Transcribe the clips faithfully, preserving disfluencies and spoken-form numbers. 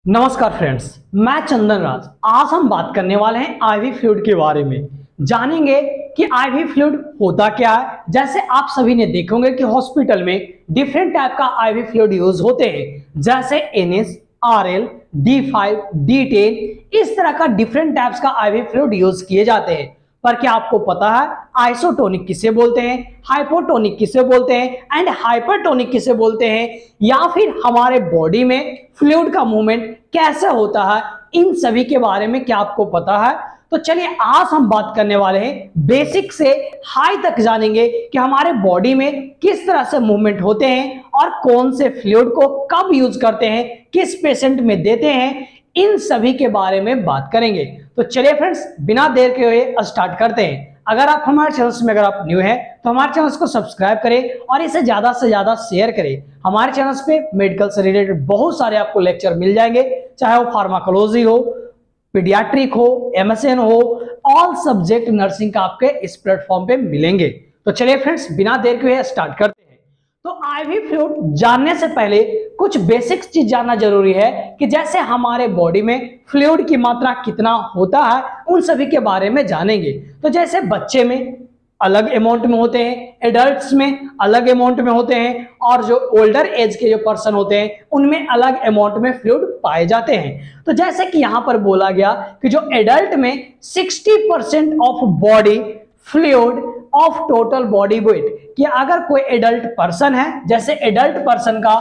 नमस्कार फ्रेंड्स, मैं चंदन राज। आज हम बात करने वाले हैं आईवी फ्लूइड के बारे में। जानेंगे कि आईवी फ्लूइड होता क्या है। जैसे आप सभी ने देखा होंगे कि हॉस्पिटल में डिफरेंट टाइप का आईवी फ्लूइड यूज होते हैं, जैसे NS, RL, D five, D ten, इस तरह का डिफरेंट टाइप्स का आईवी फ्लूइड यूज किए जाते हैं। पर क्या आपको पता है आइसोटोनिक किसे बोलते हैं, हाइपोटोनिक किसे बोलते हैं एंड हाइपरटोनिक किसे बोलते हैं, या फिर हमारे बॉडी में फ्लूइड का मूवमेंट कैसे होता है, इन सभी के बारे में क्या आपको पता है? तो चलिए आज हम बात करने वाले हैं बेसिक से हाई तक, जानेंगे कि हमारे बॉडी में किस तरह से मूवमेंट होते हैं और कौन से फ्लूइड को कब यूज करते हैं, किस पेशेंट में देते हैं, इन सभी के बारे में बात करेंगे। तो चलिए फ्रेंड्स, बिना देर के हुए स्टार्ट करते हैं। अगर आप हमारे चैनल में अगर आप न्यू हैं तो हमारे चैनल को सब्सक्राइब करें और इसे ज्यादा से ज्यादा शेयर करें। हमारे चैनल पे मेडिकल से रिलेटेड बहुत सारे आपको लेक्चर मिल जाएंगे, चाहे वो फार्माकोलॉजी हो, पीडियाट्रिक हो, एमएसएन हो, ऑल सब्जेक्ट नर्सिंग का आपके इस प्लेटफॉर्म पे मिलेंगे। तो चलिए फ्रेंड्स, बिना देर के हुए स्टार्ट करते हैं। तो आईवी फ्लूइड जानने से पहले कुछ बेसिक चीज जानना जरूरी है कि जैसे हमारे बॉडी में फ्लूइड की मात्रा कितना होता है, उन सभी के बारे में जानेंगे। तो जैसे बच्चे में अलग अमाउंट में होते हैं, एडल्ट्स में अलग अमाउंट में होते हैं, और जो ओल्डर एज के जो पर्सन होते हैं उनमें अलग अमाउंट में फ्लूइड पाए जाते हैं। तो जैसे कि यहां पर बोला गया कि जो एडल्ट में साठ percent of body fluid of total body weight, कि अगर कोई एडल्ट पर्सन है, जैसे एडल्ट पर्सन का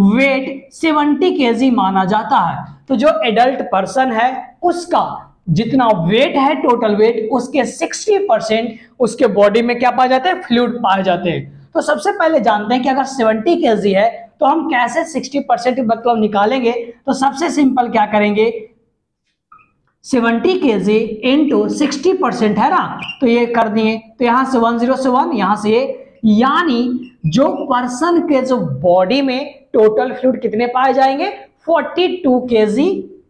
वेट सत्तर केजी माना जाता है, तो जो एडल्ट पर्सन है उसका जितना वेट है, टोटल वेट, उसके साठ परसेंट उसके बॉडी में क्या पाए जाते हैं, फ्लूइड पाए जाते हैं। तो सबसे पहले जानते हैं कि अगर सत्तर केजी है तो हम कैसे साठ परसेंट मतलब निकालेंगे। तो सबसे सिंपल क्या करेंगे, सत्तर केजी इंटू सिक्सटी परसेंट है ना, तो ये कर दिए। तो यहां से वन जीरो से वन, यहां से ये, यानी जो पर्सन के जो बॉडी में टोटल फ्लूइड कितने पाए जाएंगे, बयालीस केजी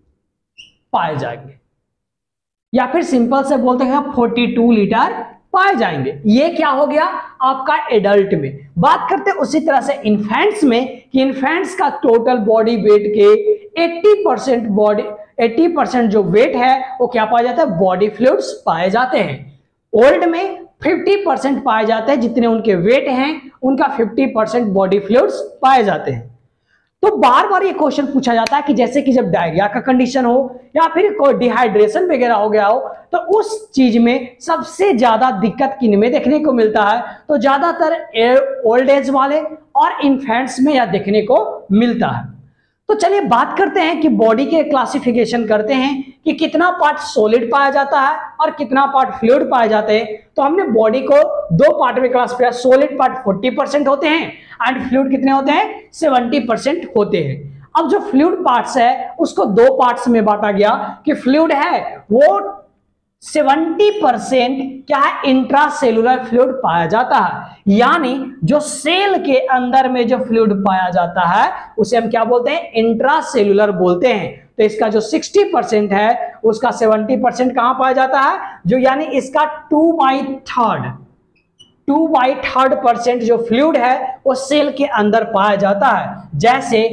पाए जाएंगे, या फिर सिंपल से बोलते हैं बयालीस लीटर पाए जाएंगे। ये क्या हो गया आपका एडल्ट में। बात करते हैं उसी तरह से इन्फेंट्स में, कि इन्फेंट्स का टोटल बॉडी वेट के अस्सी परसेंट बॉडी अस्सी परसेंट जो वेट है वो क्या पाया जाता है, बॉडी फ्लूइड्स पाए जाते हैं। ओल्ड में पचास परसेंट पाए जाते हैं, जितने उनके वेट हैं उनका पचास परसेंट बॉडी फ्लूइड्स पाए जाते हैं। तो बार बार ये क्वेश्चन पूछा जाता है कि जैसे कि जब डायरिया का कंडीशन हो या फिर कोई डिहाइड्रेशन वगैरह हो गया हो, तो उस चीज में सबसे ज्यादा दिक्कत किन में देखने को मिलता है, तो ज्यादातर ओल्ड एज वाले और इन्फेंट्स में यह देखने को मिलता है। तो चलिए बात करते हैं कि बॉडी के क्लासिफिकेशन करते हैं कि कितना पार्ट सॉलिड पाया जाता है और कितना पार्ट फ्लूइड पाए जाते हैं। तो हमने बॉडी को दो पार्ट में क्लास किया, सॉलिड पार्ट चालीस परसेंट होते हैं एंड फ्लूइड कितने होते हैं, सत्तर परसेंट होते हैं। अब जो फ्लूइड पार्ट्स है उसको दो पार्ट्स में बांटा गया कि फ्लूइड है वो सत्तर परसेंट क्या है, इंट्रासेलुलर फ्लूइड पाया जाता है, यानी जो सेल के अंदर में जो फ्लूइड पाया जाता है उसे हम क्या बोलते हैं, इंट्रासेलुलर बोलते हैं। तो इसका जो साठ परसेंट है उसका सत्तर परसेंट कहां पाया जाता है, जो यानी इसका two by third two by third percent जो फ्लूइड है वो सेल के अंदर पाया जाता है। जैसे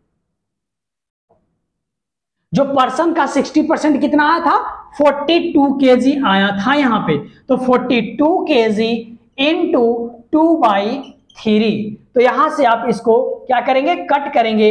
जो पर्सन का साठ परसेंट कितना आया था, बयालीस केजी आया था यहां पे, तो बयालीस KG into two by three, तो यहां से आप इसको क्या करेंगे, कट करेंगे,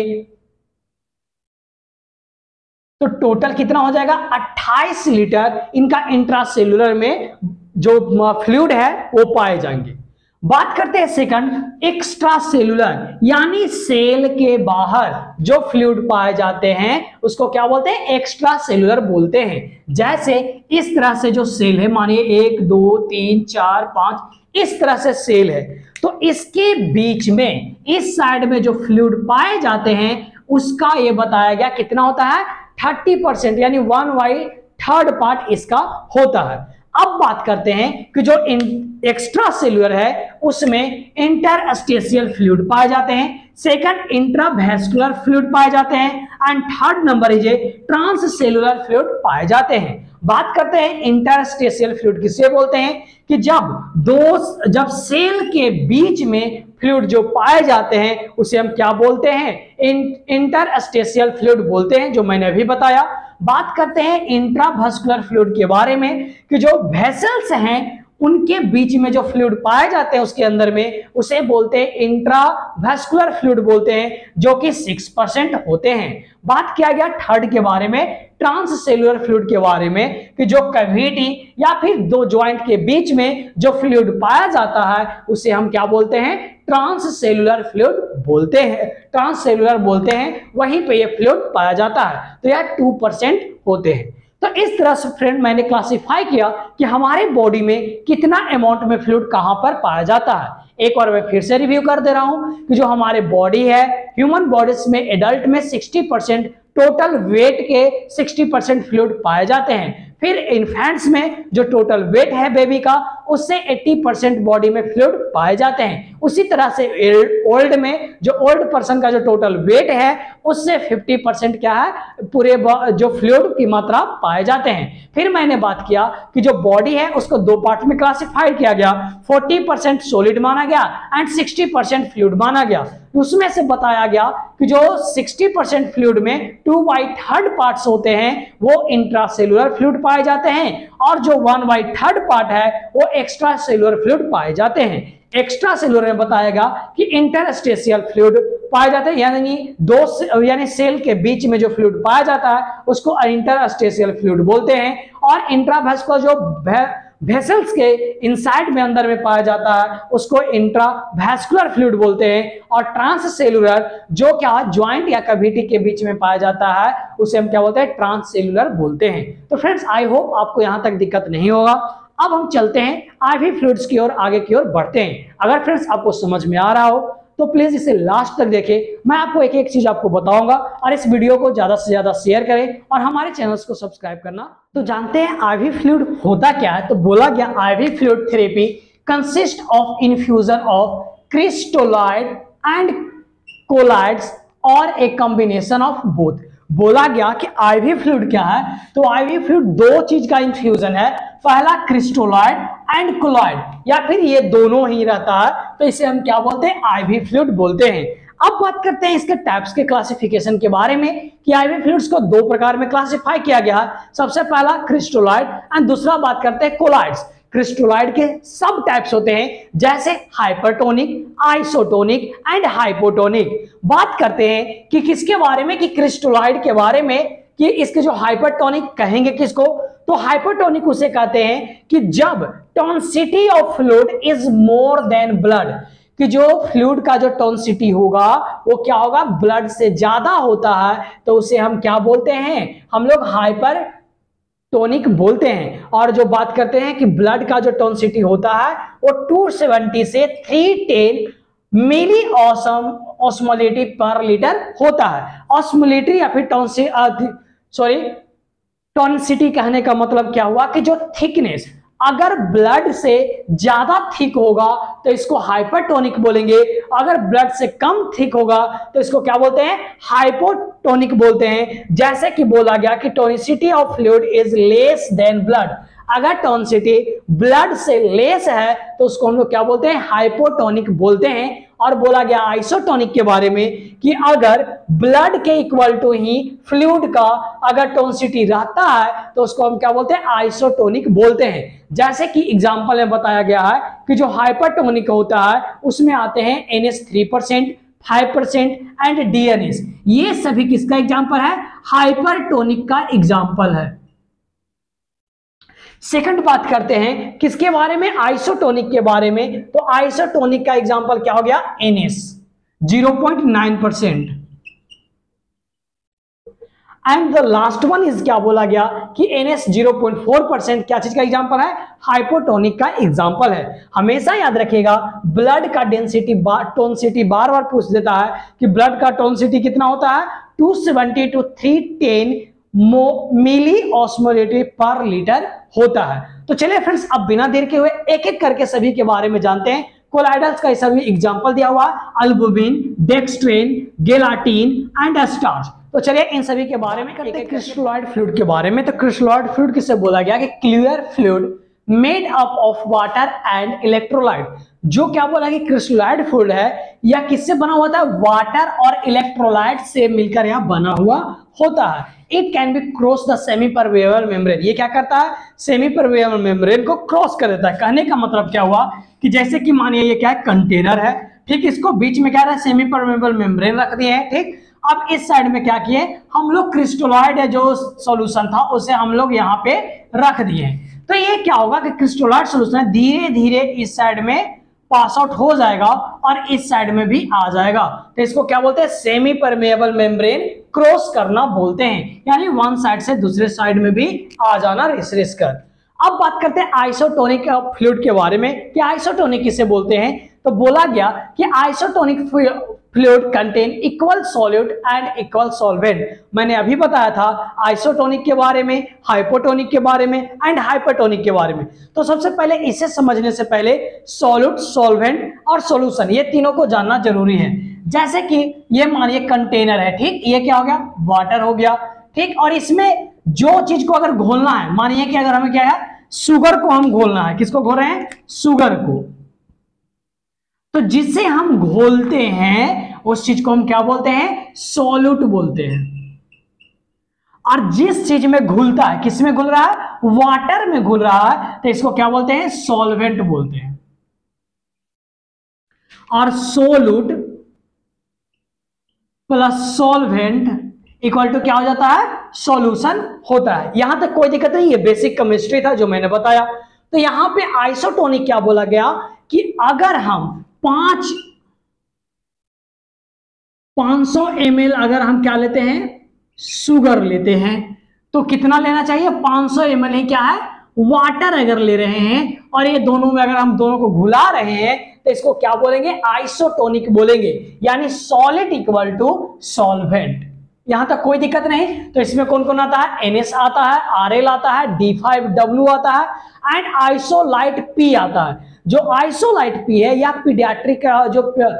तो टोटल कितना हो जाएगा, अट्ठाईस लीटर इनका इंट्रासेलुलर में जो फ्लूइड है वो पाए जाएंगे। बात करते हैं सेकंड, एक्स्ट्रा सेलुलर, यानी सेल के बाहर जो फ्लूइड पाए जाते हैं उसको क्या बोलते हैं, एक्स्ट्रा सेलुलर बोलते हैं। जैसे इस तरह से जो सेल है, मानिए एक दो तीन चार पांच, इस तरह से सेल है, तो इसके बीच में इस साइड में जो फ्लूइड पाए जाते हैं उसका ये बताया गया कितना होता है, तीस परसेंट, यानी वन बाई थर्ड पार्ट इसका होता है। अब बात करते हैं कि जो एक्स्ट्रा सेलुलर है उसमें इंटरस्टेशियल फ्लूइड पाए जाते हैं, सेकंड इंट्रावेस्कुलर फ्लूइड पाए जाते हैं, and third number is transcellular fluid पाए जाते हैं। बात करते हैं इंटरस्टेशियल फ्लूइड किसे बोलते हैं, कि जब दो जब सेल के बीच में फ्लूइड जो पाए जाते हैं उसे हम क्या बोलते हैं, इंटरस्टेशियल फ्लूइड बोलते हैं, जो मैंने अभी बताया। बात करते हैं इंट्रावास्कुलर फ्लूइड के बारे में, कि जो वेसल्स हैं उनके बीच में जो फ्लूइड पाए जाते हैं उसके अंदर में, उसे बोलते हैं इंट्रावास्कुलर फ्लूइड बोलते हैं, जो कि सिक्स परसेंट होते हैं। बात किया गया थर्ड के बारे में, ट्रांससेलुलर फ्लूइड के बारे में, कि जो कैविटी या फिर दो जॉइंट के बीच में जो फ्लूइड पाया जाता है उसे हम क्या बोलते हैं, ट्रांससेलुलर फ्लूइड बोलते हैं, ट्रांससेलुलर बोलते हैं, वहीं पे ये फ्लूइड पाया जाता है। तो यह टू परसेंट होते हैं। तो इस तरह से फ्रेंड मैंने क्लासिफाई किया कि हमारे बॉडी में कितना अमाउंट में फ्लूइड कहां पर पाया जाता है। एक बार मैं फिर से रिव्यू कर दे रहा हूं कि जो हमारे बॉडी है, ह्यूमन बॉडीज में एडल्ट में सिक्सटी परसेंट टोटल वेट के सिक्सटी परसेंट फ्लूइड पाए जाते हैं। फिर इन्फेंट्स में जो टोटल वेट है बेबी का, उससे अस्सी परसेंट बॉडी में फ्लूइड पाए जाते हैं। उसी तरह से ओल्ड में जो ओल्ड पर्सन का जो टोटल वेट है उससे पचास परसेंट क्या है, पूरे जो फ्लूइड की मात्रा पाए जाते हैं। फिर मैंने बात किया कि जो बॉडी है उसको दो पार्ट में क्लासिफाई किया गया, चालीस परसेंट सॉलिड माना गया एंड साठ परसेंट फ्लूइड माना गया। उसमें से बताया गया कि जो साठ परसेंट फ्लूइड में टू बाई थर्ड पार्ट्स होते हैं वो इंट्रासेलुलर फ्लूइड पाए जाते हैं, और जो वन बाई थर्ड पार्ट है वो एक्स्ट्रा सेलुलर फ्लूइड पाए जाते हैं। एक्स्ट्रा सेलुलर में बताएगा कि इंटरस्टेशियल फ्लूइड पाए जाते हैं, यानी दो यानी सेल के बीच में जो फ्लूइड पाया जाता है उसको इंटरस्टेशियल फ्लूइड बोलते हैं, और इंट्रावास्कुलर जो वेसल्स के इनसाइड में अंदर में पाया जाता है उसको इंट्रावास्कुलर फ्लूइड बोलते हैं, और ट्रांससेलुलर जो क्या जॉइंट या कैविटी के बीच में पाया जाता है उसे हम क्या बोलते हैं, ट्रांससेलुलर बोलते हैं। तो फ्रेंड्स आई होप आपको यहां तक दिक्कत नहीं होगा। अब हम चलते हैं आईवी फ्लूइड्स की ओर, आगे की ओर बढ़ते हैं। अगर फ्रेंड्स आपको समझ में आ रहा हो तो प्लीज इसे लास्ट तक देखें, मैं आपको एक एक चीज आपको बताऊंगा, और इस वीडियो को ज्यादा से ज्यादा शेयर करें और हमारे चैनल्स को सब्सक्राइब करना। तो जानते हैं आईवी फ्लूइड होता क्या है। तो बोला गया IV fluid therapy consist of infusion of crystalloid and colloids और ए कॉम्बिनेशन ऑफ बोथ। बोला गया कि आईवी फ्लूइड क्या है, तो आईवी फ्लूइड दो चीज का इन्फ्यूजन है, पहला क्रिस्टोलॉइड एंड कोलॉइड, या फिर ये दोनों ही रहता है, तो इसे हम क्या बोलते हैं, आईवी फ्लूइड बोलते हैं। अब बात करते हैं इसके टाइप्स के क्लासिफिकेशन के बारे में, कि आईवी फ्लूइड्स को दो प्रकार में क्लासिफाई किया गया है। सबसे पहला क्रिस्टोलॉइड एंड दूसरा बात करते हैं कोलॉइड्स। क्रिस्टोलॉइड के सब टाइप्स होते हैं, जैसे हाइपरटोनिक, आइसोटोनिक एंड हाइपोटोनिक। बात करते हैं कि किसके बारे में, कि क्रिस्टोलॉइड के बारे में, कि इसके जो हाइपरटोनिक कहेंगे किसको, तो हाइपरटोनिक उसे कहते हैं कि जब tonicity of fluid is more than blood, कि जो फ्लूइड का जो टॉन्सिटी होगा वो क्या होगा, ब्लड से ज्यादा होता है, तो उसे हम क्या बोलते हैं, हम लोग हाइपर टोनिक बोलते हैं। और जो बात करते हैं कि ब्लड का जो टॉन्सिटी होता है वो टू सेवेंटी से three ten milli awesome osmolality per litre होता है। ऑस्मोलिटी या फिर टॉन्सि सॉरी टॉन्सिटी कहने का मतलब क्या हुआ, कि जो थिकनेस अगर ब्लड से ज्यादा थिक होगा तो इसको हाइपरटोनिक बोलेंगे, अगर ब्लड से कम थिक होगा तो इसको क्या बोलते हैं, हाइपोटोनिक बोलते हैं। जैसे कि बोला गया कि tonicity of fluid is less than blood, अगर टोनिसिटी ब्लड से लेस है तो उसको हम लोग क्या बोलते हैं, हाइपोटोनिक बोलते हैं। और बोला गया आइसोटोनिक के बारे में कि अगर ब्लड के इक्वल टू ही फ्लूइड का अगर टोनिसिटी रहता है तो उसको हम क्या बोलते हैं, आइसोटोनिक बोलते हैं। जैसे कि एग्जांपल में बताया गया है कि जो हाइपरटोनिक होता है उसमें आते हैं N H three percent, five percent and D N S. ये सभी किसका एग्जांपल है, हाइपरटोनिक का एग्जांपल है। सेकंड बात करते हैं किसके बारे में, आइसोटोनिक के बारे में। तो आइसोटोनिक का एग्जांपल क्या हो गया, N S zero point nine percent. And the last one is क्या बोला गया कि N S zero point four percent क्या चीज का एग्जांपल है, हाइपोटोनिक का एग्जांपल है। हमेशा याद रखिएगा ब्लड का डेंसिटी बार टोनसिटी बार बार पूछ देता है कि ब्लड का टोनसिटी कितना होता है, two seventy to three ten milli osmolality per litre होता है। तो चलिए फ्रेंड्स अब बिना देर के हुए एक एक करके सभी के बारे में जानते हैं। कोलाइडल्स का सभी एग्जांपल दिया हुआ, albumin, dextrin, gelatin and starch. तो चलिए इन सभी के बारे में करते हैं क्रिस्टलॉइड फ्लूइड के बारे में। तो क्रिस्टलॉइड फ्लूइड किसे बोला गया कि clear fluid made up of water and electrolyte. जो क्या बोला कि क्रिस्टलॉइड फ्लूइड है या किससे बना हुआ था, वाटर और इलेक्ट्रोलाइट से मिलकर यह बना हुआ होता है। It can be cross the semi permeable membrane. ये क्या करता है, सेमी परमेबल मेम्ब्रेन को क्रॉस कर देता है। कहने का मतलब क्या हुआ कि जैसे कि मानिए ये क्या है, कंटेनर है, ठीक, इसको बीच में क्या रहा है, सेमी परमेबल मेम्ब्रेन रख दिए हैं, ठीक। अब इस साइड में क्या किए हम लोग, क्रिस्टलॉइड है जो सॉल्यूशन था उसे हम लोग यहाँ पे रख दिए। तो ये क्या होगा कि क्रिस्टलॉइड सॉल्यूशन धीरे धीरे इस साइड में पास आउट हो जाएगा और इस साइड में भी आ जाएगा। तो इसको क्या बोलते हैं, सेमी परमेबल मेम्ब्रेन क्रॉस करना बोलते हैं, यानी वन साइड से दूसरे साइड में भी आ जाना, रिस रिस कर। अब बात करते हैं आइसोटोनिक फ्लूइड के बारे में कि आइसोटोनिक किसे बोलते हैं। तो बोला गया कि isotonic fluid contain equal solute and equal solvent. मैंने अभी बताया था आइसोटोनिक के बारे में, हाइपोटोनिक के बारे में एंड हाइपरटोनिक के बारे में। तो सबसे पहले इसे समझने से पहले सॉल्यूट, सॉल्वेंट और सॉल्यूशन ये तीनों को जानना जरूरी है। जैसे कि ये मानिए कंटेनर है, ठीक, ये क्या हो गया, वाटर हो गया, ठीक, और इसमें जो चीज को अगर घोलना है, मानिए कि अगर हमें क्या है, शुगर को हम घोलना है, किसको घोल रहे हैं, शुगर को, तो जिससे हम घोलते हैं उस चीज को हम क्या बोलते हैं, सॉल्यूट बोलते हैं। और जिस चीज में घुलता है, किस में घुल रहा है, वाटर में घुल रहा है, तो इसको क्या बोलते हैं, सॉल्वेंट बोलते हैं। और solute plus solvent equal to क्या हो जाता है, सॉल्यूशन होता है। यहां तक कोई दिक्कत नहीं, ये बेसिक केमिस्ट्री था जो मैंने बताया। तो यहां पे आइसोटोनिक क्या बोला गया कि अगर हम पांच पांच सौ एम एल अगर हम क्या लेते हैं, शुगर लेते हैं, तो कितना लेना चाहिए, पांच सौ एम एल ही क्या है, वाटर अगर ले रहे हैं, और ये दोनों में अगर हम दोनों को घुला रहे हैं तो इसको क्या बोलेंगे, आइसोटोनिक बोलेंगे, यानी सॉलिड इक्वल टू सॉल्वेंट। यहां तक कोई दिक्कत नहीं। तो इसमें कौन कौन आता है, एन एस आता है, आर एल आता है, डी फाइव डब्ल्यू आता है एंड आइसोलाइट पी आता है। जो आइसोलाइट पी है या पीडियाट्रिक जो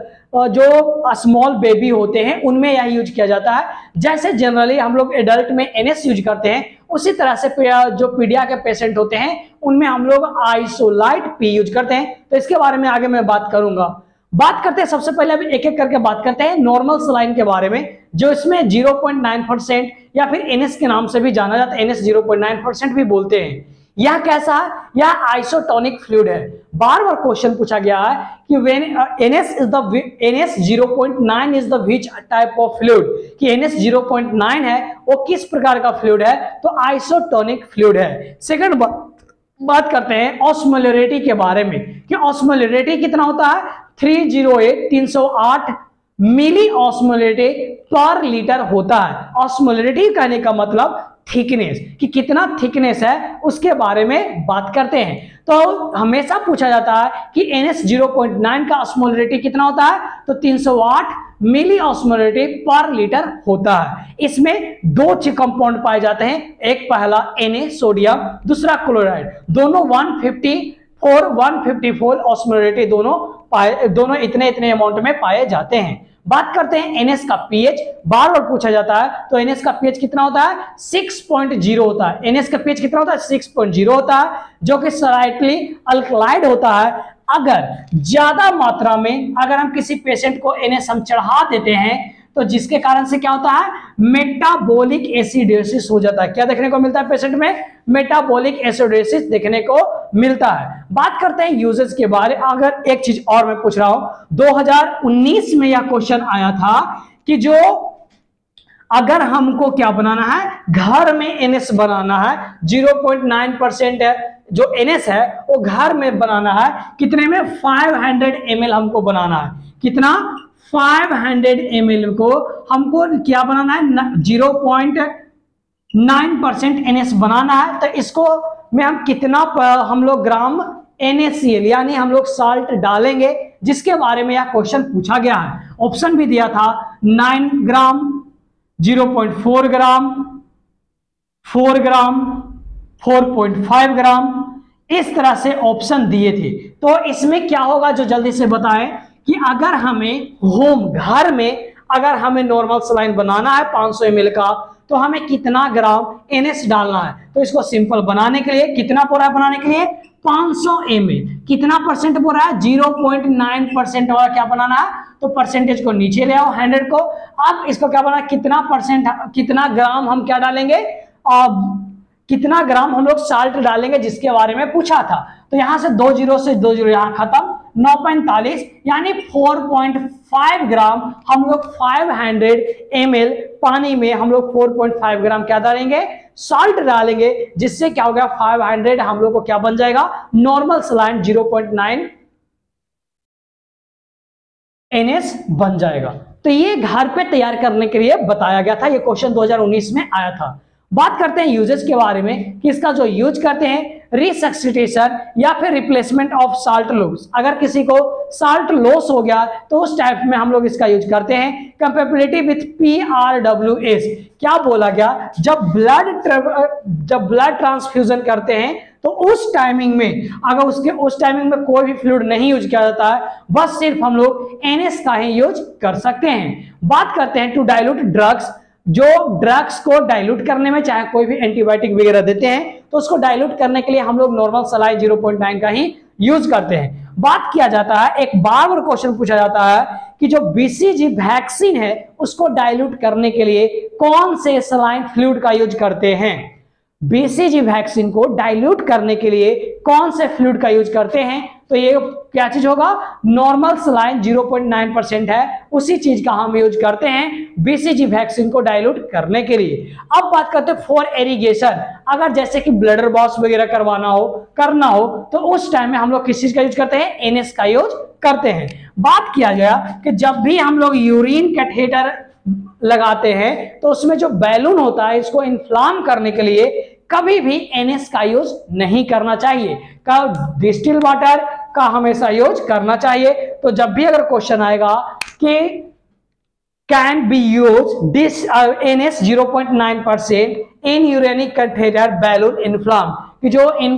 जो स्मॉल बेबी होते हैं उनमें यह यूज किया जाता है। जैसे जनरली हम लोग एडल्ट में एन एस यूज करते हैं, उसी तरह से जो पीडिया के पेशेंट होते हैं उनमें हम लोग आइसोलाइट पी यूज करते हैं। तो इसके बारे में आगे मैं बात करूंगा। बात करते हैं सबसे पहले अभी एक एक करके बात करते हैं नॉर्मल सलाइन के बारे में, जो इसमें ज़ीरो पॉइंट नाइन परसेंट या फिर एनएस के नाम से भी जाना जाता है, NS zero point nine percent भी बोलते हैं। यह कैसा है, यह आइसोटोनिक फ्लूइड है। बार बार क्वेश्चन पूछा गया है कि when NS is the NS zero point nine is the which type of fluid, कि एनएस ज़ीरो पॉइंट नाइन है वो किस प्रकार का फ्लूइड है, तो आइसोटोनिक फ्लूइड है। सेकंड बात करते हैं ऑस्मोलरिटी के बारे में कि ऑस्मोलरिटी कितना होता है, तीन सौ आठ तीन सौ आठ मिली ऑस्मोलरिटी पर लीटर होता है। ऑस्मोलरिटी कहने का मतलब थिकनेस, कि कितना थिकनेस है उसके बारे में बात करते हैं। तो हमेशा पूछा जाता है कि एनएस ज़ीरो पॉइंट नाइन का ऑस्मोलरिटी कितना होता है, तो तीन सौ आठ मिली ऑस्मोलरिटी पर लीटर होता है। इसमें दो कंपाउंड पाए जाते हैं, एक पहला Na सोडियम, दूसरा क्लोराइड, दोनों एक सौ चौवन एक सौ चौवन ऑस्मोलरिटी दोनों पाए दोनों इतने इतने अमाउंट में पाए जाते हैं। बात करते हैं एनएस का पीएच, बार बार पूछा जाता है। तो एनएस का पीएच कितना होता है, सिक्स पॉइंट ज़ीरो होता है। एनएस का पीएच कितना होता है, सिक्स पॉइंट ज़ीरो होता है, जो कि स्लाइटली अल्कलाइड होता है। अगर ज्यादा मात्रा में अगर हम किसी पेशेंट को एनएस हम चढ़ा देते हैं तो जिसके कारण से क्या होता है, मेटाबॉलिक एसिडोसिस हो जाता है। क्या देखने को मिलता है पेशेंट में, मेटाबॉलिक एसिडोसिस देखने को मिलता है। बात करते हैं यूजेस के बारे में। अगर एक चीज और मैं पूछ रहा हूं, दो हज़ार उन्नीस में यह क्वेश्चन आया था कि जो अगर हमको क्या बनाना है, घर में एनएस बनाना है, ज़ीरो पॉइंट नाइन परसेंट है जो एनएस है वो घर में बनाना है, कितने में, पाँच सौ एम एल हमको बनाना है। कितना, पाँच सौ एम एल को हमको क्या बनाना है, zero point nine percent NS बनाना है। तो इसको में हम कितना हम लोग ग्राम NaCl यानी हम लोग साल्ट डालेंगे, जिसके बारे में यह क्वेश्चन पूछा गया है। ऑप्शन भी दिया था, nine gram, zero point four gram, four gram, four point five gram, इस तरह से ऑप्शन दिए थे। तो इसमें क्या होगा, जो जल्दी से बताएं कि अगर हमें होम घर में अगर हमें नॉर्मल सलाइन बनाना है पाँच सौ एम एल का, तो हमें कितना ग्राम एन एस डालना है। तो इसको सिंपल बनाने के लिए कितना बोला है, बनाने के लिए पाँच सौ एम एल, कितना परसेंट बोल रहा है, ज़ीरो पॉइंट नाइन परसेंट वाला क्या बनाना है, तो परसेंटेज को नीचे ले आओ हंड्रेड को। अब इसको क्या बनाना, कितना परसेंट, कितना ग्राम हम क्या डालेंगे, अब कितना ग्राम हम लोग साल्ट डालेंगे जिसके बारे में पूछा था। तो यहां से दो जीरो से दो जीरो यहां खत्म, नौ पैंतालीस यानी चार पॉइंट पाँच ग्राम हम लोग पाँच सौ एम एल पानी में हम लोग चार पॉइंट पाँच ग्राम क्या डालेंगे, साल्ट डालेंगे, जिससे क्या हो गया पाँच सौ हम लोग को क्या बन जाएगा, normal saline zero point nine N S बन जाएगा। तो ये घर पे तैयार करने के लिए बताया गया था, ये क्वेश्चन दो हज़ार उन्नीस में आया था। बात करते हैं यूजेस के बारे में कि इसका जो यूज करते हैं रिसब्स्टिट्यूशन या फिर रिप्लेसमेंट ऑफ साल्ट लॉस। अगर किसी को साल्ट लॉस हो गया तो उस टाइप में हम लोग इसका यूज करते हैं। Compatibility with P R W S, क्या बोला गया, जब ब्लड जब ब्लड ट्रांसफ्यूजन करते हैं तो उस टाइमिंग में अगर उसके उस टाइमिंग में कोई भी फ्लूइड नहीं यूज किया जाता है, बस सिर्फ हम लोग एन एस का ही यूज कर सकते हैं। बात करते हैं टू डाइल्यूट ड्रग्स, जो ड्रग्स को डाइल्यूट करने में, चाहे कोई भी एंटीबायोटिक वगैरह देते हैं तो उसको डाइल्यूट करने के लिए हम लोग normal saline zero point nine का ही यूज करते हैं। बात किया जाता है, एक बार बार क्वेश्चन पूछा जाता है कि जो बीसीजी वैक्सीन है उसको डाइल्यूट करने के लिए कौन से सलाइन फ्लूइड का यूज करते हैं। बीसीजी वैक्सीन को डाइल्यूट करने के लिए कौन से फ्लूइड का यूज करते हैं, तो ये क्या चीज होगा, normal saline zero point nine percent है, उसी चीज का हम यूज करते हैं बीसीजी वैक्सीन को डाइल्यूट करने के लिए। अब बात करते हैं फॉर इरिगेशन, अगर जैसे कि ब्लडर बॉक्स वगैरह करवाना हो करना हो तो उस टाइम में हम लोग किस चीज का यूज करते हैं, एनएस का यूज करते हैं। बात किया गया कि जब भी हम लोग यूरिन कैथेटर लगाते हैं तो उसमें जो बैलून होता है इसको इन्फ्लाम करने के लिए कभी भी एनएस का यूज नहीं करना चाहिए, का डिस्टिल वाटर का हमेशा यूज करना चाहिए। तो जब भी अगर क्वेश्चन आएगा कि can be use this NS zero point nine percent in urinary catheter balloon inflame, कि जो इन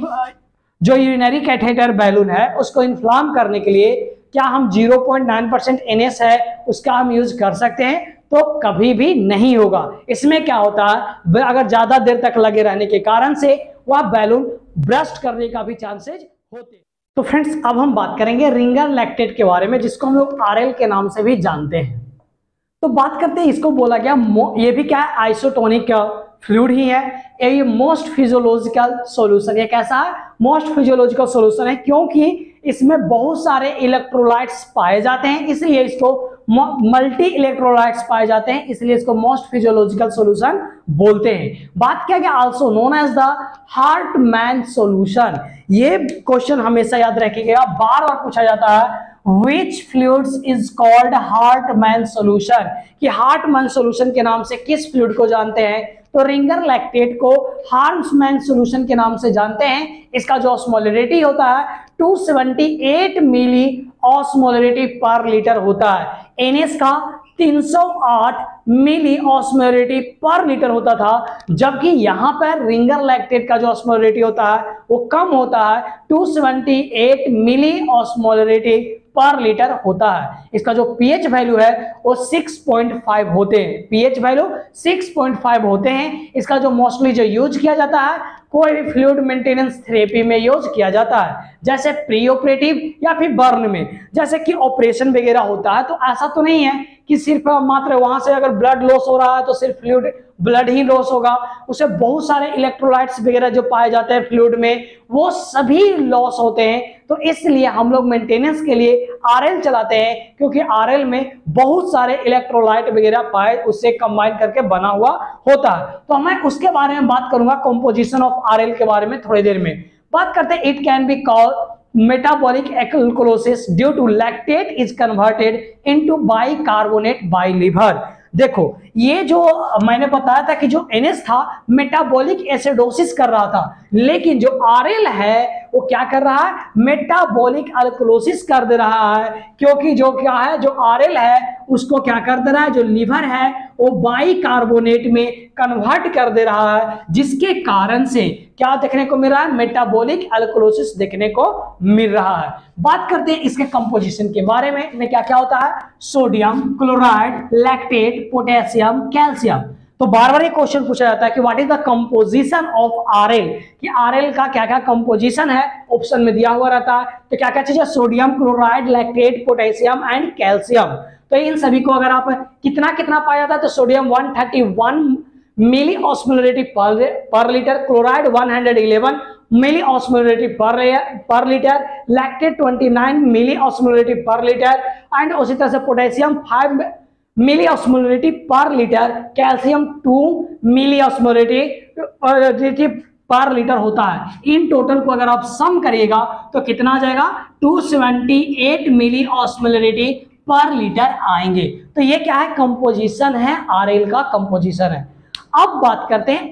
जो यूरिनरी कैथेटर बैलून है उसको इन्फ्लाम करने के लिए क्या हम zero point nine percent NS है उसका हम यूज कर सकते हैं, तो कभी भी नहीं होगा। इसमें क्या होता है, अगर ज्यादा देर तक लगे रहने के कारण से वह बैलून ब्रस्ट करने का भी चांसेस होते हैं। तो फ्रेंड्स अब हम बात करेंगे रिंगर लैक्टेट के बारे में, जिसको हम लोग आरएल के नाम से भी जानते हैं। तो बात करते हैं, इसको बोला गया, ये भी क्या है, आइसोटोनिक फ्लूइड ही है, ये मोस्ट फिजियोलॉजिकल सॉल्यूशन। ये कैसा है, मोस्ट फिजियोलॉजिकल सॉल्यूशन है, क्योंकि इसमें बहुत सारे इलेक्ट्रोलाइट्स पाए जाते हैं, इसलिए इसको मल्टी इलेक्ट्रोलाइट्स पाए जाते हैं, इसलिए इसको मोस्ट फिजियोलॉजिकल सॉल्यूशन बोलते हैं। बात किया गया also known as the Hartmann solution. ये क्वेश्चन हमेशा याद रखिएगा, बार बार पूछा जाता है Which fluids is called Hartmann solution, कि हार्टमैन सॉल्यूशन के नाम से किस फ्लूइड को जानते हैं, तो रिंगर लैक्टेट को हार्टमैन सॉल्यूशन के नाम से जानते हैं। इसका जो ऑस्मोलरिटी होता है दो सौ अठहत्तर मिली ऑस्मोलरिटी पर लीटर होता है, एनएस का तीन सौ आठ मिली ऑस्मोलरिटी पर लीटर होता था, जबकि यहां पर रिंगर लैक्टेट का जो ऑस्मोलरिटी होता है वो कम होता है, दो सौ अठहत्तर मिली ऑस्मोलरिटी पर लीटर होता है। इसका जो पीएच वैल्यू है वो छह पॉइंट पाँच होते हैं, पीएच वैल्यू छह पॉइंट पाँच होते हैं। इसका जो मोस्टली जो यूज किया जाता है कोई भी फ्लूइड मेंटेनेंस थेरेपी में यूज किया जाता है, जैसे प्री ऑपरेटिव या फिर बर्न में, जैसे कि ऑपरेशन वगैरह होता है तो ऐसा तो नहीं है कि सिर्फ मात्र वहां से अगर ब्लड लॉस हो रहा है तो सिर्फ फ्लूइड ब्लड ही लॉस होगा, उसे बहुत सारे इलेक्ट्रोलाइट्स वगैरह जो पाए जाते हैं फ्लूइड में वो सभी लॉस होते हैं। तो इसलिए हम लोग मेंटेनेंस के लिए आरएल चलाते हैं, क्योंकि आरएल में बहुत सारे इलेक्ट्रोलाइट वगैरह पाए उससे कंबाइन करके बना हुआ होता है। तो मैं उसके बारे में बात करूंगा, कंपोजिशन ऑफ आरएल के बारे में थोड़ी देर में बात करते हैं। It can be called metabolic alkalosis due to lactate is converted into bicarbonate by liver। देखो ये जो मैंने बताया था कि जो एनएस था मेटाबॉलिक एसिडोसिस कर रहा था, लेकिन जो आरएल है वो क्या कर रहा है, मेटाबॉलिक अल्कलोसिस कर दे रहा है, क्योंकि जो क्या है, जो आरएल है उसको क्या कर दे रहा है, जो लीवर है वो बाइकार्बोनेट में कन्वर्ट कर दे रहा है, जिसके कारण से क्या देखने को मिल रहा है, मेटाबॉलिक अल्कलोसिस देखने को मिल रहा है। बात करते हैं इसके कंपोजिशन के बारे में, में क्या क्या होता है, sodium chloride, lactate, potassium, calcium. तो बार बार ये क्वेश्चन पूछा जाता है कि what is the composition of RL, कि आरएल का क्या क्या कंपोजिशन है, ऑप्शन में दिया हुआ रहता है। तो क्या क्या चीज है, sodium chloride, lactate, potassium and calcium. तो इन सभी को अगर आप कितना कितना पाया जाता है, तो सोडियम एक सौ इकतीस मिली ऑस्मोलरिटी पर पर लीटर, क्लोराइड एक सौ ग्यारह मिली ऑस्मोलरिटी पर पर लीटर, लैक्टेट उनतीस मिली ऑस्मोलरिटी पर लीटर एंड उसी तरह से पोटेशियम पाँच मिली ऑस्मोलरिटी पर litre, calcium two milli osmolarity पर लीटर होता है। इन टोटल को अगर आप सम करिएगा तो कितना आ जाएगा, दो सौ अठहत्तर मिली ऑस्मोलरिटी पर लीटर आएंगे। तो ये क्या है, कंपोजिशन है, आरएल का कंपोजिशन है। अब बात करते हैं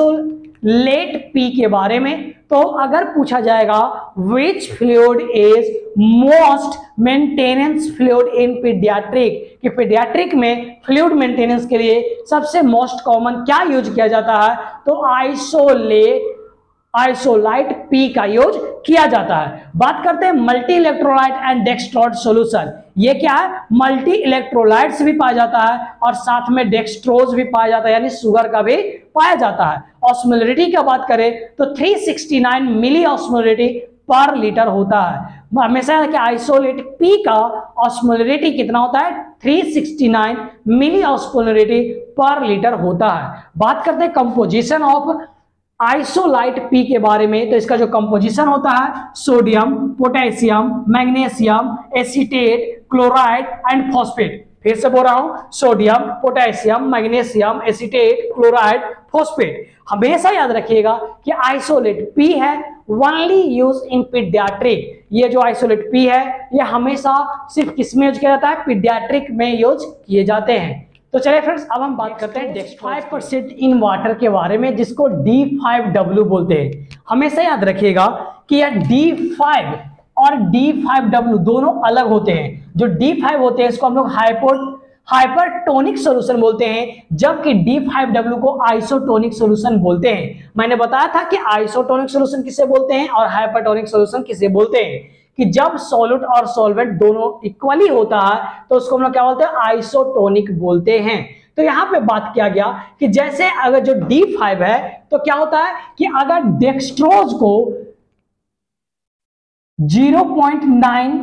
आइसोलेट पी के बारे में। तो अगर पूछा जाएगा which fluid is most maintenance fluid in paediatric, कि पीडियाट्रिक में फ्लूइड मेंटेनेंस के लिए सबसे मोस्ट कॉमन क्या यूज किया जाता है, तो आइसोलेट आइसोलाइट पी का यूज किया जाता है। बात करते हैं multi electrolyte and dextrose solution. ये क्या है, मल्टी इलेक्ट्रोलाइट्स भी पाया जाता है और साथ में डेक्स्ट्रोज भी पाया जाता है, यानी शुगर का भी पाया जाता है। ऑस्मोलरिटी की बात करें तो तीन सौ उनहत्तर मिली ऑस्मोलरिटी पर लीटर होता है। हमेशा कि आइसोलेट पी का ऑस्मोलरिटी कितना होता है, तीन सौ उनहत्तर मिली ऑस्मोलरिटी पर लीटर होता है। बात करते हैं कंपोजिशन ऑफ आइसोलाइट पी के बारे में। तो इसका जो कंपोजिशन होता है, sodium, potassium, magnesium, acetate, chloride and phosphate. फिर से बोल रहा हूं, sodium, potassium, magnesium, acetate, chloride, phosphate. हमेशा याद रखिएगा कि आइसोलेट पी है ओनली यूज इन पीडियाट्रिक। ये जो आइसोलेट पी है ये हमेशा सिर्फ किस में यूज किया जाता है, पीडियाट्रिक में यूज किए जाते हैं। तो चलिए फ्रेंड्स, अब हम बात करते हैं फाइव परसेंट इन वाटर के बारे में, जिसको डी फाइव डब्ल्यू बोलते हैं। हमेशा याद रखिएगा कि यह डी फाइव और डी फाइव डब्ल्यू दोनों अलग होते हैं। जो डी फाइव होते हैं इसको हम लोग हाइपो हाइपरटोनिक सॉल्यूशन बोलते हैं, जबकि डी फाइव डब्ल्यू को आइसोटोनिक सॉल्यूशन बोलते हैं। मैंने बताया था कि आइसोटोनिक सॉल्यूशन किसे बोलते हैं और हाइपरटोनिक सॉल्यूशन किसे बोलते हैं, कि जब सॉल्यूट और सॉल्वेंट दोनों इक्वली होता है तो उसको हम लोग क्या बोलते हैं, आइसोटोनिक बोलते हैं। तो यहां पे बात किया गया कि जैसे अगर जो डी फाइव है तो क्या होता है कि अगर डेक्सट्रोज को zero point nine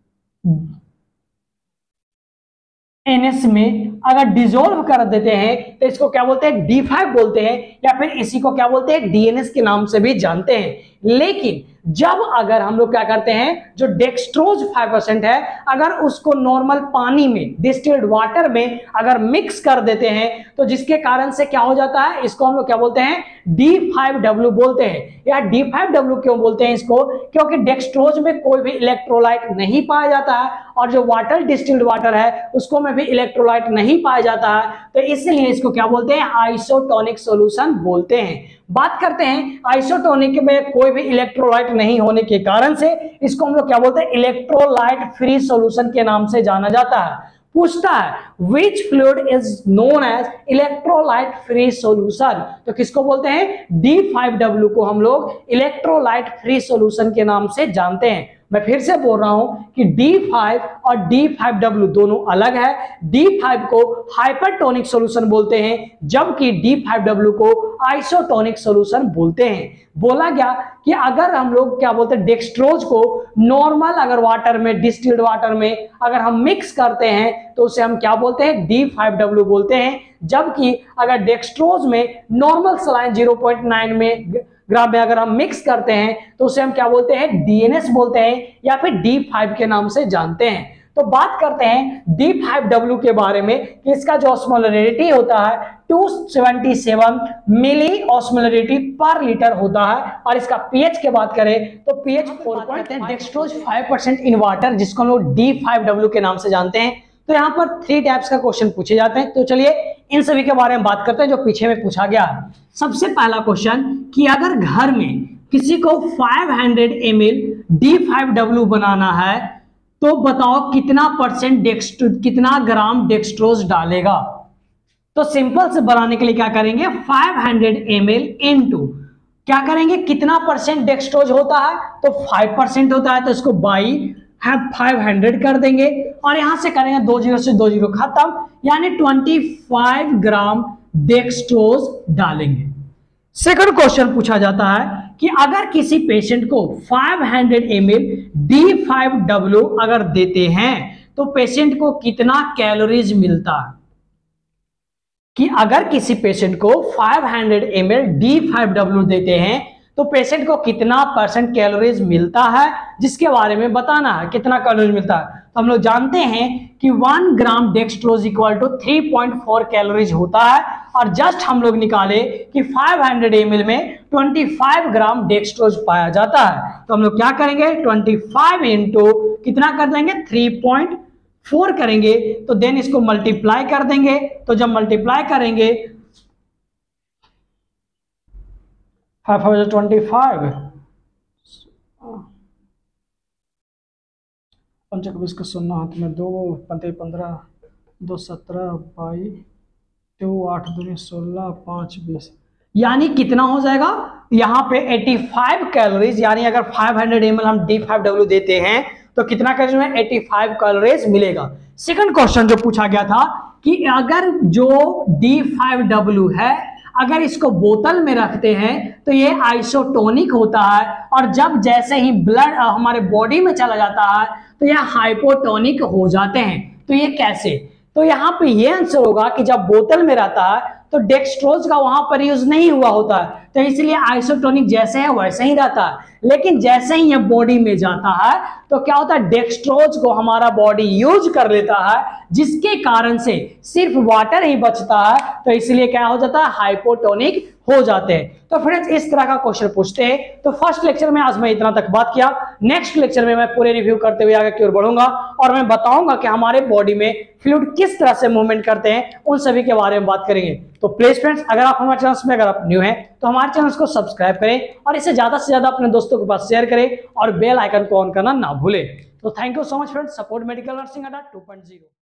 N S में अगर डिसॉल्व कर देते हैं तो इसको क्या बोलते हैं, डी फाइव बोलते हैं, या फिर इसी को क्या बोलते हैं, डी एन एस के नाम से भी जानते हैं। लेकिन जब अगर हम लोग क्या करते हैं, जो डेक्सट्रोज फाइव परसेंट है अगर उसको नॉर्मल पानी में, डिस्टिल्ड वाटर में अगर मिक्स कर देते हैं तो जिसके कारण से क्या हो जाता है, इसको हम लोग क्या बोलते हैं, डी फाइव डब्ल्यू बोलते हैं। या डी फाइव डब्ल्यू क्यों बोलते हैं इसको, क्योंकि डेक्सट्रोज में कोई भी इलेक्ट्रोलाइट नहीं पाया जाता है और जो वाटर डिस्टिल्ड वाटर है उसको में भी इलेक्ट्रोलाइट नहीं पाया जाता है, तो इसलिए इसको क्या बोलते हैं, आइसोटोनिक सॉल्यूशन बोलते हैं। बात करते हैं आइसोटोनिक में कोई भी इलेक्ट्रोलाइट नहीं होने के कारण से इसको हम लोग क्या बोलते हैं, इलेक्ट्रोलाइट फ्री सॉल्यूशन के नाम से जाना जाता है। पूछता है which fluid is known as electrolyte free solution, तो किसको बोलते हैं, डी फाइव डब्ल्यू को हम लोग इलेक्ट्रोलाइट फ्री सॉल्यूशन के नाम से जानते हैं। मैं फिर से बोल रहा हूं कि डी फाइव और डी फाइव डब्ल्यू दोनों अलग है। डी फाइव को हाइपरटोनिक सॉल्यूशन बोलते हैं, जबकि डी फाइव डब्ल्यू को आइसोटोनिक सॉल्यूशन बोलते हैं। बोला गया कि अगर हम लोग क्या बोलते हैं, डेक्सट्रोज को नॉर्मल अगर वाटर में, डिस्टिल्ड वाटर में अगर हम मिक्स करते हैं तो उसे हम क्या बोलते हैं, डी फाइव डब्ल्यू बोलते हैं। जबकि अगर डेक्सट्रोज में normal saline zero point nine में ग्राम में अगर हम मिक्स करते हैं तो उसे हम क्या बोलते हैं, डी एन एस बोलते हैं, या फिर डी फाइव के नाम से जानते हैं। तो बात करते हैं डी फाइव डब्ल्यू के बारे में कि इसका जो ऑस्मोलरिटी होता है दो सौ सतहत्तर मिली ऑस्मोलरिटी पर लीटर होता है। और इसका पीएच की बात करें तो pH four point dextrose five percent in water, जिसको हम लोग डी फाइव डब्ल्यू के नाम से जानते हैं। तो यहाँ पर थ्री टाइप्स का क्वेश्चन पूछे जाते हैं। तो चलिए इन सभी के बारे में बात करते हैं जो पीछे में पूछा गया है। सबसे पहला क्वेश्चन कि अगर घर में किसी को पाँच सौ M L D five W बनाना है तो बताओ कितना परसेंट डेक्स्ट्रो कितना ग्राम डेक्सट्रोज डालेगा। तो सिंपल से बनाने के लिए क्या करेंगे, पाँच सौ एम एल इनटू क्या करेंगे, कितना परसेंट डेक्सट्रोज होता है तो पाँच परसेंट होता है, तो इसको बाई है पाँच सौ कर देंगे और यहां से करेंगे दो जीरो से दो जीरो खत्म, यानी पच्चीस ग्राम डेक्सट्रोज डालेंगे। सेकंड क्वेश्चन पूछा जाता है कि अगर किसी पेशेंट को पाँच सौ M L D five W अगर देते हैं तो पेशेंट को कितना कैलोरीज मिलता है, कि अगर किसी पेशेंट को पाँच सौ M L D five W देते हैं तो पेशेंट को कितना परसेंट कैलोरीज मिलता है, जिसके बारे में बताना है कितना कैलोरीज मिलता है। तो हम लोग जानते हैं कि one gram dextrose equal to three point four calories होता है और जस्ट हम लोग निकाले कि पाँच सौ एम एल में पच्चीस ग्राम डेक्सट्रोज पाया जाता है। तो हम लोग क्या करेंगे, पच्चीस इंटू कितना कर देंगे थ्री पॉइंट फोर करेंगे, तो देन इसको मल्टीप्लाई कर देंगे। तो जब मल्टीप्लाई करेंगे फाइव थाउजेंड ट्वेंटी फाइव पंचकबीस का सुनना हाथ में दो पंद्रह पंद्रह दो सत्रह बाई दो आठ दो सोलह पाँच बीस, यानी कितना हो जाएगा यहाँ पे पचासी कैलोरीज, यानी अगर पाँच सौ एम एल हम डी फाइव डब्ल्यू देते हैं तो कितना कैलोरीज में पचासी कैलोरीज मिलेगा। सेकंड क्वेश्चन जो पूछा गया था कि अगर जो डी फाइव डब्ल्यू है अगर इसको बोतल में रखते हैं तो ये आइसोटोनिक होता है और जब जैसे ही ब्लड हमारे बॉडी में चला जाता है तो यह हाइपोटोनिक हो जाते हैं। तो ये कैसे, तो यहाँ पे ये आंसर होगा कि जब बोतल में रहता है तो डेक्सट्रोज का वहां पर यूज नहीं हुआ होता है, तो इसलिए आइसोटोनिक जैसे है वैसे ही रहता है। लेकिन जैसे ही ये बॉडी में जाता है तो क्या होता है, डेक्सट्रोज को हमारा बॉडी यूज कर लेता है, जिसके कारण से सिर्फ वाटर ही बचता है, तो इसलिए क्या हो जाता है, हाइपोटोनिक हो जाते हैं। तो फ्रेंड्स इस तरह का क्वेश्चन पूछते हैं। तो फर्स्ट लेक्चर में आज मैं इतना तक बात किया, नेक्स्ट लेक्चर में मैं पूरे रिव्यू करते हुए आगे की ओर बढ़ूंगा और मैं बताऊंगा कि हमारे बॉडी में फ्लूइड किस तरह से मूवमेंट करते हैं, उन सभी के बारे में बात करेंगे। तो प्लीज फ्रेंड्स अगर आप हमारे चैनल में अगर आप न्यू हैं तो हमारे चैनल को सब्सक्राइब करें और इसे ज्यादा से ज्यादा अपने दोस्तों के पास शेयर करें और बेल आइकन को ऑन करना ना भूलें। तो thank you so much friends, support medical nursing Adda two point zero.